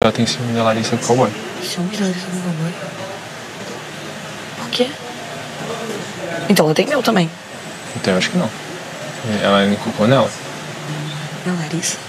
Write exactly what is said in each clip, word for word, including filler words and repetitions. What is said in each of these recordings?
ela tem ciúme da Larissa com o cowboy. Ciúme da Larissa com o cowboy? Por quê? Então ela tem meu também. Então eu acho que não. Ela me culpou nela. Na Larissa?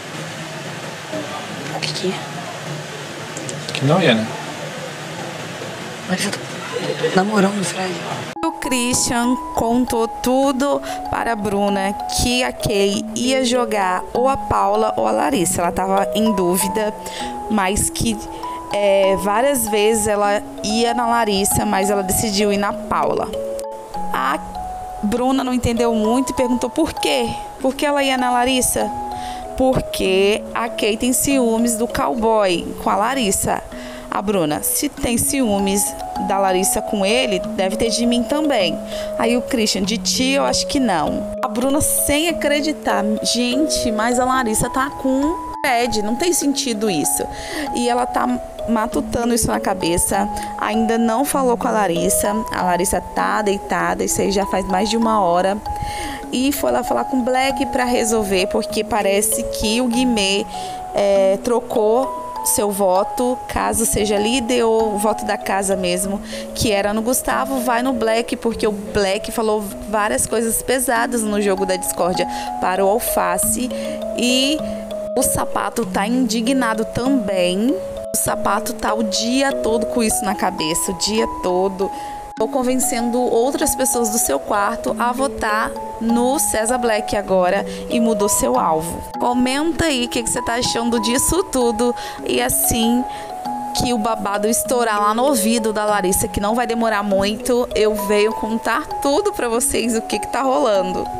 O que que é? Que não é, né? Mas eu tô namorando o Fred. O Christian contou tudo para a Bruna, que a Kay ia jogar ou a Paula ou a Larissa. Ela estava em dúvida, mas que é, várias vezes ela ia na Larissa, mas ela decidiu ir na Paula. A Bruna não entendeu muito e perguntou por quê. Por que ela ia na Larissa? Porque a Kay tem ciúmes do cowboy com a Larissa. A Bruna, se tem ciúmes da Larissa com ele, deve ter de mim também. Aí o Christian, de ti eu acho que não. A Bruna sem acreditar, gente, mas a Larissa tá com Fred, não tem sentido isso. E ela tá matutando isso na cabeça, ainda não falou com a Larissa. A Larissa tá deitada, isso aí já faz mais de uma hora. E foi lá falar com o Black para resolver, porque parece que o Guimê é, trocou seu voto, caso seja líder ou voto da casa mesmo, que era no Gustavo, vai no Black, porque o Black falou várias coisas pesadas no jogo da discórdia para o Alface. E o Sapato tá indignado também. O Sapato tá o dia todo com isso na cabeça, o dia todo. Estou convencendo outras pessoas do seu quarto a votar no César Black agora e mudou seu alvo. Comenta aí o que, que você tá achando disso tudo e assim que o babado estourar lá no ouvido da Larissa, que não vai demorar muito, eu venho contar tudo pra vocês o que que tá rolando.